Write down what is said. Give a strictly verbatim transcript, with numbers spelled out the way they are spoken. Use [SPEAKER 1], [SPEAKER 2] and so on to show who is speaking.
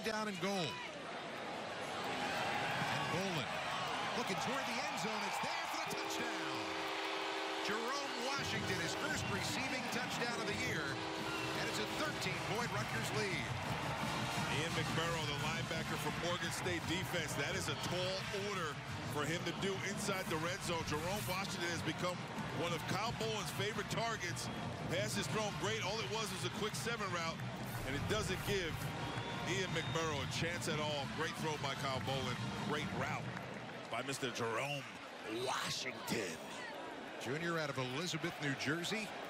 [SPEAKER 1] down and goal. And Bolin looking toward the end zone. It's there for the touchdown. Jerome Washington, his first receiving touchdown of the year. And it's a thirteen point Rutgers lead.
[SPEAKER 2] Ian McMurrow, the linebacker from Oregon State defense. That is a tall order for him to do inside the red zone. Jerome Washington has become one of Kyle Bolin's favorite targets. Pass is thrown great. All it was was a quick seven route, and it doesn't give Ian McMurrow a chance at all. Great throw by Kyle Bolin. Great route by Mister Jerome Washington.
[SPEAKER 1] Junior out of Elizabeth, New Jersey.